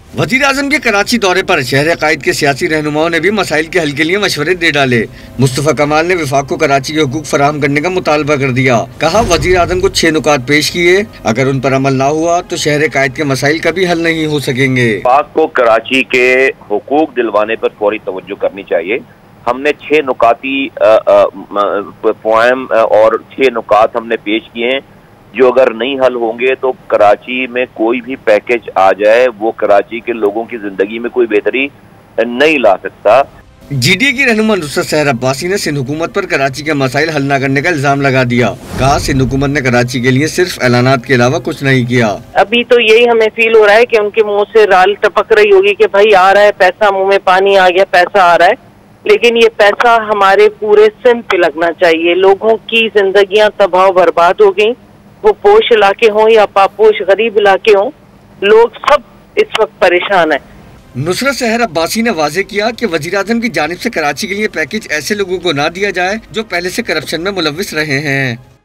वज़ीर आज़म के कराची दौरे पर शहर कायद के सियासी रहनुमाओं ने भी मसाइल के हल के लिए मशवरे दे डाले। मुस्तफ़ा कमाल ने वफाक को कराची के हुकूक फराहम करने का मुतालबा कर दिया। कहा, वज़ीर आज़म को 6 नुकात पेश किए, अगर उन पर अमल ना हुआ तो शहर कायद के मसाइल कभी हल नहीं हो सकेंगे। वफाक को कराची के हुकूक दिलवाने पर फौरी तवज्जो करनी चाहिए। हमने 6 नुकाती पोएम और 6 नुकात हमने पेश किए हैं, जो अगर नहीं हल होंगे तो कराची में कोई भी पैकेज आ जाए वो कराची के लोगों की जिंदगी में कोई बेहतरी नहीं ला सकता। GDA की रहनुमा नुसरत सहर अब्बासी ने सिंध हुकूमत पर कराची के मसाइल हल न करने का इल्जाम लगा दिया। कहा, सिंध हुकूमत ने कराची के लिए सिर्फ ऐलानात के अलावा कुछ नहीं किया। अभी तो यही हमें फील हो रहा है कि उनके मुंह से राल टपक रही होगी कि भाई आ रहा है पैसा, मुंह में पानी आ गया, पैसा आ रहा है, लेकिन ये पैसा हमारे पूरे सिंध पे लगना चाहिए। लोगों की जिंदगियां तबाह बर्बाद हो गई, वो पोश इलाके हों या पापोश गरीब इलाके हों, लोग सब इस वक्त परेशान है। नुसरत सहर अब्बासी ने वाज़ेह किया कि वज़ीर आज़म की जानिब से कराची के लिए पैकेज ऐसे लोगों को ना दिया जाए जो पहले से करप्शन में मुलव्विस रहे हैं।